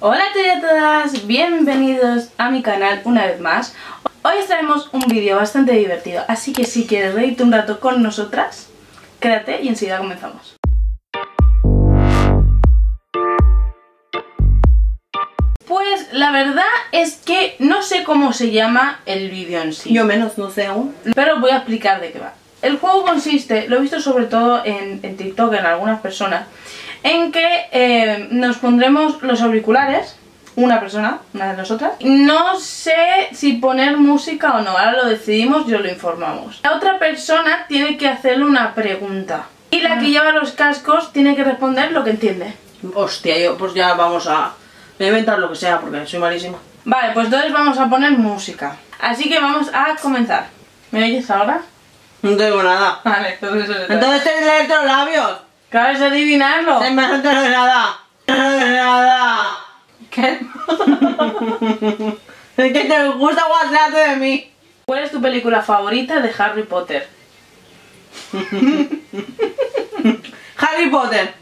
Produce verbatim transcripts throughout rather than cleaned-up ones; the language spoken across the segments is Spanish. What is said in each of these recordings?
Hola a todos y a todas, bienvenidos a mi canal una vez más. Hoy os traemos un vídeo bastante divertido, así que si quieres reírte un rato con nosotras, quédate y enseguida comenzamos. Pues la verdad es que no sé cómo se llama el vídeo en sí. Yo menos, no sé aún. Pero voy a explicar de qué va. El juego consiste, lo he visto sobre todo en, en TikTok en algunas personas, en que eh, nos pondremos los auriculares, una persona, una de nosotras. No sé si poner música o no, ahora lo decidimos y os lo informamos. La otra persona tiene que hacerle una pregunta y la que lleva los cascos tiene que responder lo que entiende. Hostia, yo pues ya vamos a... Me voy a inventar lo que sea porque soy malísima. Vale, pues entonces vamos a poner música. Así que vamos a comenzar. ¿Me oyes ahora? No tengo nada. Vale, entonces eso es todo. Entonces te leer los labios. ¿Acabas de adivinarlo? Se me no tengo nada. No tengo nada. ¿Qué? Es que te gusta guardarte de mí. ¿Cuál es tu película favorita de Harry Potter? Harry Potter.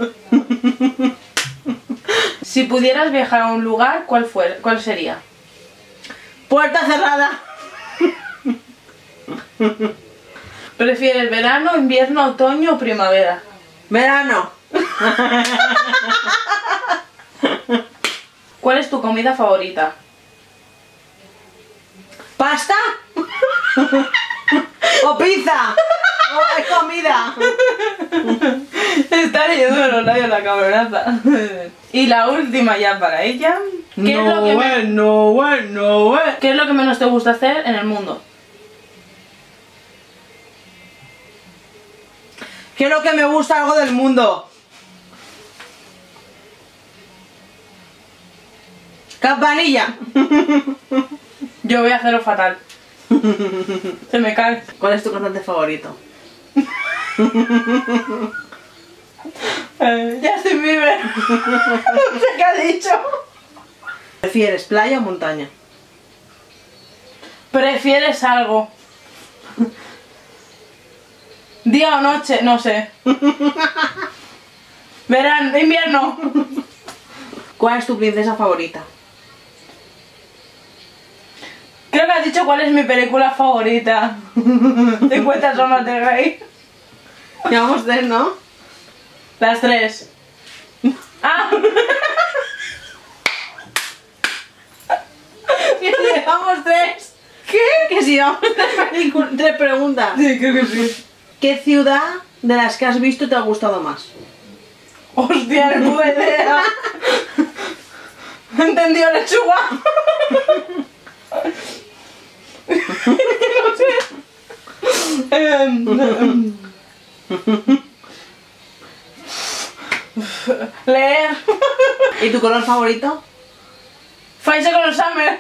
Si pudieras viajar a un lugar, ¿cuál fue? ¿Cuál sería? Puerta cerrada. ¿Prefieres verano, invierno, otoño o primavera? Verano. ¿Cuál es tu comida favorita? ¿Pasta? ¿O pizza? ¿O es comida? Está leyendo de los labios la cabronaza. Y la última ya para ella. ¿Qué, no, es lo que bueno, me... no, bueno, bueno. ¿Qué es lo que menos te gusta hacer en el mundo? ¿Qué es lo que me gusta algo del mundo? Campanilla. Yo voy a hacerlo fatal. Se me cae. ¿Cuál es tu cantante favorito? Eh, Justin Bieber. No sé qué ha dicho. ¿Prefieres playa o montaña? ¿Prefieres algo? ¿Día o noche? No sé. Verano, invierno. ¿Cuál es tu princesa favorita? Creo que has dicho cuál es mi película favorita. cincuenta sombras de Grey. Llevamos tres, ¿no? Las tres. Ah. Que llevamos tres. ¿Qué? Que si llevamos tres, películas- tres preguntas. Sí, creo que sí. ¿Qué ciudad de las que has visto te ha gustado más? Hostia, no puta idea. ¿Entendido, lechuga? No sé. Em, em. Leer. ¿Y tu color favorito? Faise con los Summer.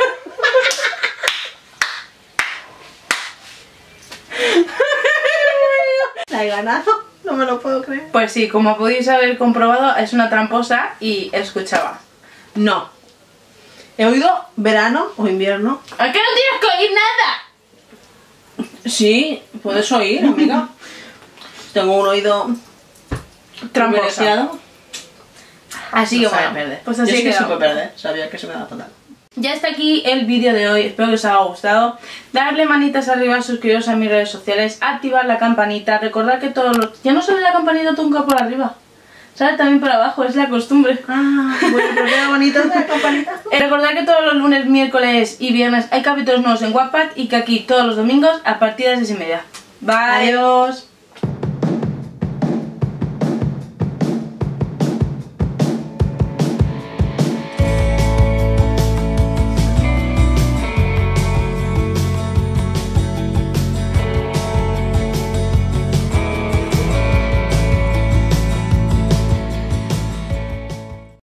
La he ganado, no me lo puedo creer. Pues sí, como podéis haber comprobado, es una tramposa y escuchaba. No. He oído verano o invierno. ¿A qué no tienes que oír nada? Sí, puedes oír, amiga. Tengo un oído Tramposa. privilegiado. Así que No sabe bueno, perder. pues Yo así es que quedamos. supe perder, sabía que se me da fatal. Ya está aquí el vídeo de hoy, espero que os haya gustado. Darle manitas arriba, suscribiros a mis redes sociales, activar la campanita, recordar que todos los... Ya no sale la campanita nunca por arriba, sale también por abajo, es la costumbre. Ah, bueno, pero queda bonito la campanita. Eh, recordad que todos los lunes, miércoles y viernes hay capítulos nuevos en Wattpad y que aquí todos los domingos a partir de las seis y media. Bye. Adiós.